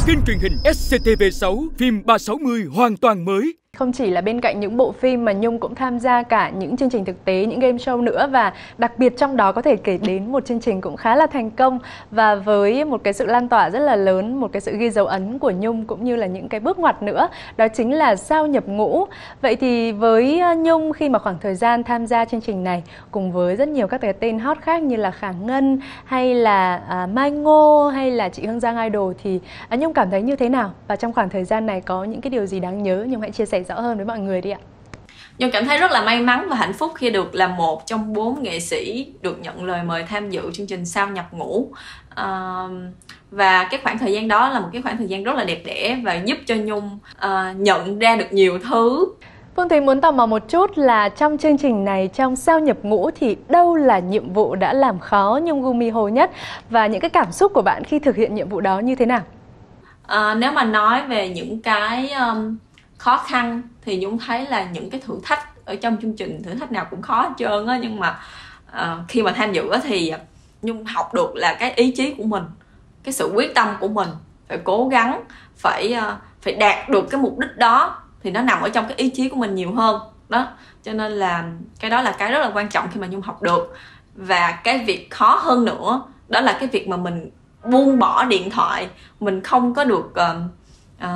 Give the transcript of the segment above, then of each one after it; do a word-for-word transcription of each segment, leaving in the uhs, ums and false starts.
Kênh truyền hình ét xê tê vê sáu, phim ba sáu mươi hoàn toàn mới. Không chỉ là bên cạnh những bộ phim mà Nhung cũng tham gia cả những chương trình thực tế, những game show nữa. Và đặc biệt trong đó có thể kể đến một chương trình cũng khá là thành công và với một cái sự lan tỏa rất là lớn, một cái sự ghi dấu ấn của Nhung cũng như là những cái bước ngoặt nữa. Đó chính là Sao nhập ngũ. Vậy thì với Nhung khi mà khoảng thời gian tham gia chương trình này cùng với rất nhiều các cái tên hot khác như là Khả Ngân hay là à, Mai Ngô hay là chị Hương Giang Idol thì à, Nhung cảm thấy như thế nào? Và trong khoảng thời gian này có những cái điều gì đáng nhớ? Nhung hãy chia sẻ rõ hơn với mọi người đi ạ. Nhung cảm thấy rất là may mắn và hạnh phúc khi được là một trong bốn nghệ sĩ được nhận lời mời tham dự chương trình Sao nhập ngũ. À, và cái khoảng thời gian đó là một cái khoảng thời gian rất là đẹp đẽ và giúp cho Nhung à, nhận ra được nhiều thứ. Phương Thúy muốn tò mò một chút là trong chương trình này, trong Sao nhập ngũ thì đâu là nhiệm vụ đã làm khó Nhung Gumi Hồ nhất và những cái cảm xúc của bạn khi thực hiện nhiệm vụ đó như thế nào? À, nếu mà nói về những cái um, khó khăn thì Nhung thấy là những cái thử thách ở trong chương trình, thử thách nào cũng khó hết trơn á, nhưng mà uh, khi mà tham dự thì Nhung học được là cái ý chí của mình, cái sự quyết tâm của mình, phải cố gắng, phải uh, phải đạt được cái mục đích đó thì nó nằm ở trong cái ý chí của mình nhiều hơn đó. Cho nên là cái đó là cái rất là quan trọng khi mà Nhung học được. Và cái việc khó hơn nữa đó là cái việc mà mình buông bỏ điện thoại, mình không có được uh, uh,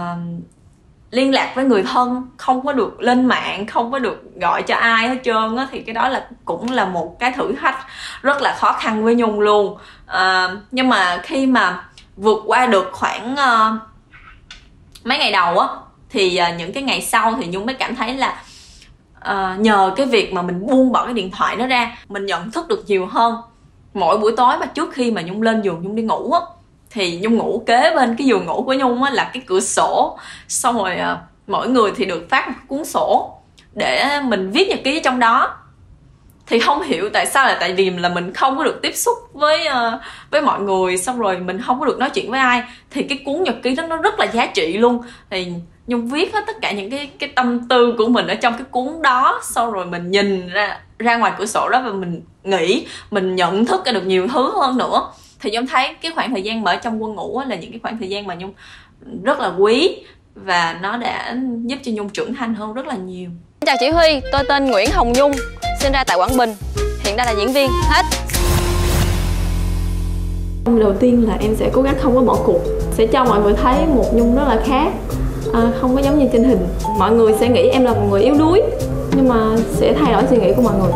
liên lạc với người thân, không có được lên mạng, không có được gọi cho ai hết trơn á, thì cái đó là cũng là một cái thử thách rất là khó khăn với Nhung luôn. À, nhưng mà khi mà vượt qua được khoảng uh, mấy ngày đầu á thì uh, những cái ngày sau thì Nhung mới cảm thấy là uh, nhờ cái việc mà mình buông bỏ cái điện thoại đó ra, mình nhận thức được nhiều hơn. Mỗi buổi tối mà trước khi mà Nhung lên giường Nhung đi ngủ á thì Nhung ngủ kế bên cái giường ngủ của Nhung á là cái cửa sổ, xong rồi uh, mỗi người thì được phát một cuốn sổ để mình viết nhật ký ở trong đó. Thì không hiểu tại sao, là tại vì là mình không có được tiếp xúc với uh, với mọi người, xong rồi mình không có được nói chuyện với ai, thì cái cuốn nhật ký đó nó rất là giá trị luôn. Thì Nhung viết hết tất cả những cái cái tâm tư của mình ở trong cái cuốn đó, xong rồi mình nhìn ra ra ngoài cửa sổ đó và mình nghĩ, mình nhận thức ra được nhiều thứ hơn nữa. Thì Nhung thấy cái khoảng thời gian mà ở trong quân ngũ là những cái khoảng thời gian mà Nhung rất là quý và nó đã giúp cho Nhung trưởng thành hơn rất là nhiều. Chào chị Huy, tôi tên Nguyễn Hồng Nhung, sinh ra tại Quảng Bình, hiện đang là diễn viên. Hết. Đầu tiên là em sẽ cố gắng không có bỏ cuộc, sẽ cho mọi người thấy một Nhung rất là khác, à, không có giống như trên hình. Mọi người sẽ nghĩ em là một người yếu đuối, nhưng mà sẽ thay đổi suy nghĩ của mọi người.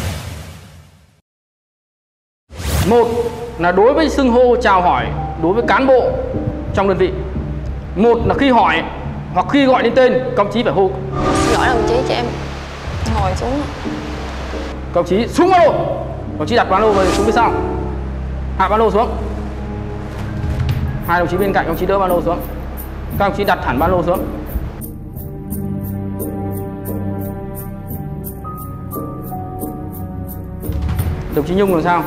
Một là đối với xưng hô chào hỏi đối với cán bộ trong đơn vị. Một là khi hỏi hoặc khi gọi đến tên, công chí phải hô. Xin lỗi đồng chí, cho em ngồi xuống. Công chí xuống ba lô. Công chí đặt ba lô về xuống phía sau. Hạ ba lô xuống. Hai đồng chí bên cạnh công chí đỡ ba lô xuống. Các đồng chí đặt hẳn ba lô xuống. Đồng chí Nhung làm sao?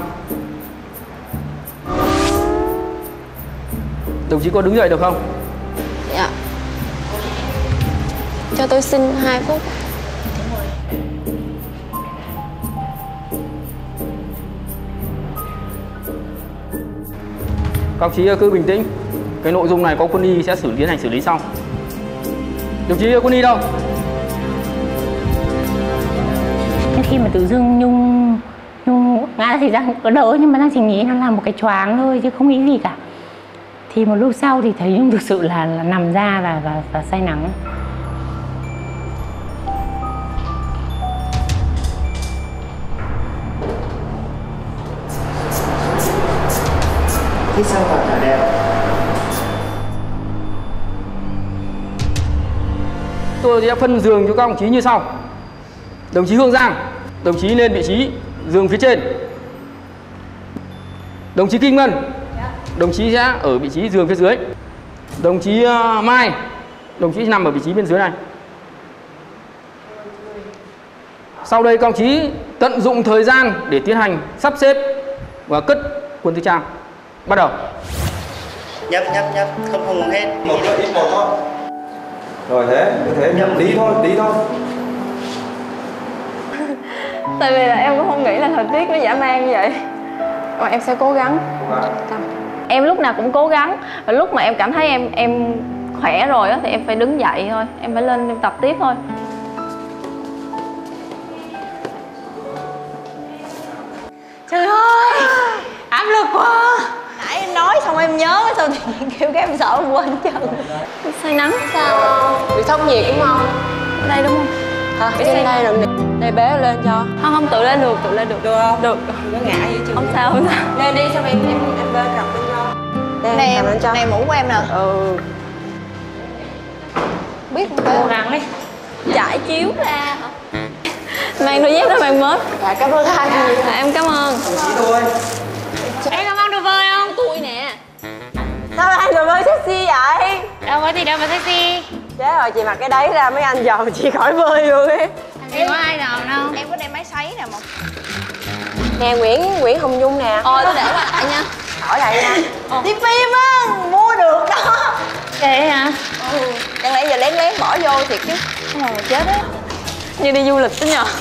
Đồng chí có đứng dậy được không? Dạ. Cho tôi xin hai phút. Các đồng chí cứ bình tĩnh. Cái nội dung này có quân y sẽ xử tiến hành xử lý sau. Đồng chí quân y đâu? Khi mà tự dưng Nhung Nhung ngã thì Giang có đỡ, nhưng mà Giang chỉ nghĩ nó là một cái choáng thôi chứ không nghĩ gì cả. Thì một lúc sau thì thấy Nhung thực sự là, là nằm ra và, và, và say nắng. Hít sâu vào thở đều. Tôi sẽ phân giường cho các đồng chí như sau. Đồng chí Hương Giang, đồng chí lên vị trí giường phía trên. Đồng chí Kim Ngân, đồng chí sẽ ở vị trí giường phía dưới. Đồng chí uh, Mai, đồng chí nằm ở vị trí bên dưới này. Sau đây các đồng chí tận dụng thời gian để tiến hành sắp xếp và cất quân tư trang. Bắt đầu. Nhấp nhấp nhấp, không không hết. Một là ít một thôi. Rồi thế, cứ thế nhấp tí thôi, tí thôi. Tại vì là em cũng không nghĩ là thời tiết nó dã man như vậy. Mà em sẽ cố gắng. em lúc nào cũng cố gắng, và lúc mà em cảm thấy em em khỏe rồi á thì em phải đứng dậy thôi, em phải lên em tập tiếp thôi. Trời ơi, áp lực quá. Nãy em nói xong em nhớ sao thì kêu cái em sợ em quên chân. Say nắng sao? Bị sốc nhiệt đúng không? Đây đúng không? Hả? Trên đây rồi nè. Đây bế lên cho. Không không, tự lên được, tự lên được. Được không? Được. Nó ngã vậy chứ. Không sao, không sao. Lên đi, xong em em em bê cặp lên cho. Đây, Này cầm lên cho. này mũ của em nè. Ừ. Biết không phải. Cố gắng đi. Trải chiếu ra hả? Mang đôi dép đó mang mới. Dạ cảm ơn hai chị. À, em cảm ơn. Thôi. Em có mang đồ vơi không? Tôi nè. Sao anh đồ bơi sexy vậy? Đâu có gì đâu mà sexy. Chết rồi, chị mặc cái đấy ra mấy anh dòm chị khỏi bơi luôn ấy. Em có ai nào đâu. Em có đem máy sấy nè mà. Nè Nguyễn, Nguyễn Hồng Nhung nè. Ờ tôi để qua lại nha. Hỏi lại nha. Đi phim á, mua được đó. Vậy hả? Ừ. Chẳng lẽ giờ lén lén bỏ vô thiệt chứ. Không mà chết á. Như đi du lịch đó nhờ.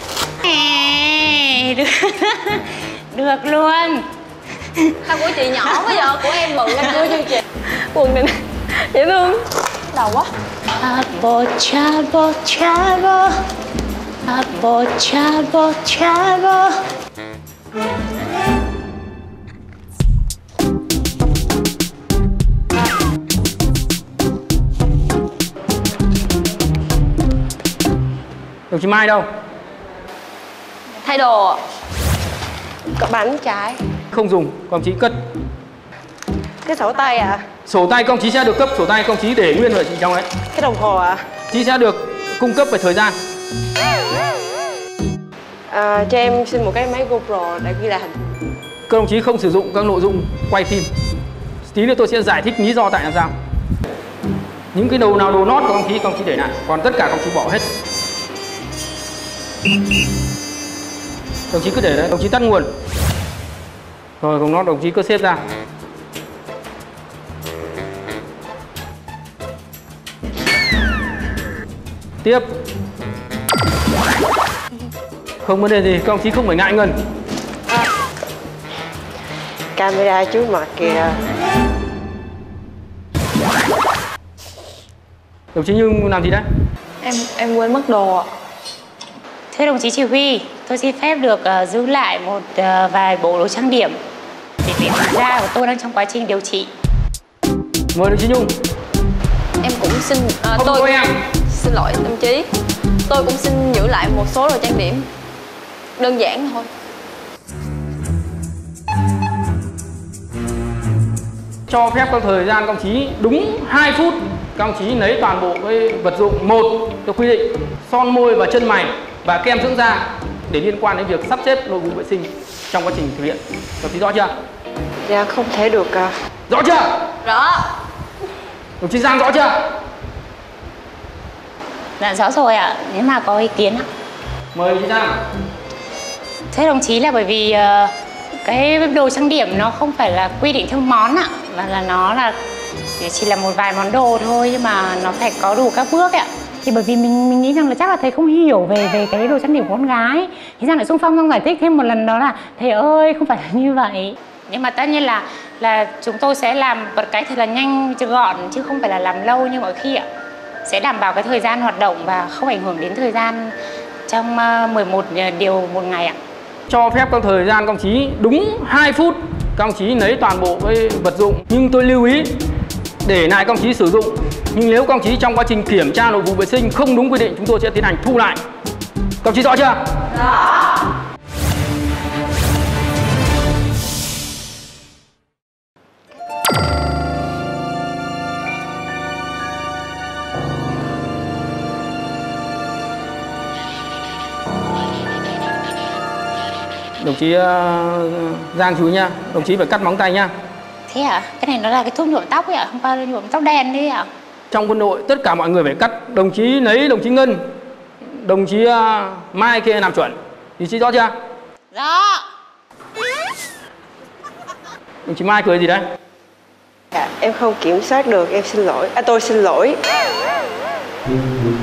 Ê, được. Được luôn. Sao của chị nhỏ quá giờ, của em bự lên đưa cho chị. Quần này nè, dễ thương. Đầu quá. Travel, travel, travel. Travel, travel, travel. Đồng chí Mai đâu? Thay đồ. Có bánh trái. Không dùng, công chí cất. Cái sổ tay à? Sổ tay công chí sẽ được cấp, sổ tay công chí để nguyên ở trong đấy. Cái đồng hồ à? Chí sẽ được cung cấp về thời gian. À, cho em xin một cái máy GoPro để ghi lại hình. Các đồng chí không sử dụng các nội dung quay phim. Tí nữa tôi sẽ giải thích lý do tại làm sao. Những cái đầu nào đồ nót của công chí, công chí để lại, còn tất cả công chí bỏ hết. Đồng chí cứ để đấy, đồng chí tắt nguồn. Rồi cùng nó đồng chí cứ xếp ra. Tiếp. Không vấn đề gì, các đồng chí không phải ngại ngần. Camera trước mặt kìa. Đồng chí Nhung làm gì đấy? Em em quên mất đồ ạ. Thưa đồng chí chỉ huy, tôi xin phép được uh, giữ lại một uh, vài bộ đồ trang điểm để điểm da của tôi đang trong quá trình điều trị. Mời đồng chí Nhung. Em cũng xin à, Không tôi có em. xin lỗi đồng chí. Tôi cũng xin giữ lại một số đồ trang điểm. Đơn giản thôi. Cho phép các thời gian công chí đúng hai phút. Các đồng chí lấy toàn bộ cái vật dụng một theo quy định, son môi và chân mày và kem dưỡng da để liên quan đến việc sắp xếp nội vụ vệ sinh trong quá trình thực hiện. Đồng chí rõ chưa? Dạ không thể được à. Rõ chưa? Rõ. Đồng chí Giang rõ chưa? Dạ rõ rồi ạ, nếu mà có ý kiến ạ. Mời đồng chí Giang. Thưa đồng chí là bởi vì uh, cái đồ trang điểm nó không phải là quy định theo món ạ, mà là nó là chỉ là một vài món đồ thôi, nhưng mà nó phải có đủ các bước ạ. Thì bởi vì mình mình nghĩ rằng là chắc là thầy không hiểu về về cái đồ trang điểm của con gái, thì Giang lại xung phong xong giải thích thêm một lần đó là thầy ơi không phải là như vậy. Nhưng mà tất nhiên là là chúng tôi sẽ làm một cái thật là nhanh gọn chứ không phải là làm lâu như mọi khi ạ. Sẽ đảm bảo cái thời gian hoạt động và không ảnh hưởng đến thời gian trong mười một điều một ngày ạ. Cho phép các thời gian công chí đúng hai phút. Các công chí lấy toàn bộ cái vật dụng. Nhưng tôi lưu ý để lại công chí sử dụng. Nhưng nếu công chí trong quá trình kiểm tra nội vụ vệ sinh không đúng quy định, chúng tôi sẽ tiến hành thu lại. Công chí rõ chưa? Rõ. Đồng chí uh, Giang chú ý nha, đồng chí phải cắt móng tay nha. Thế ạ? À? Cái này nó là cái thuốc nhuộm tóc ấy ạ, không phải nhuộm tóc đen đấy ạ. Trong quân đội tất cả mọi người phải cắt. Đồng chí lấy đồng chí Ngân, đồng chí uh, Mai kia làm chuẩn. Đồng chí rõ chưa? Rõ. Đồng chí Mai cười gì đấy? Dạ, em không kiểm soát được, em xin lỗi. À tôi xin lỗi.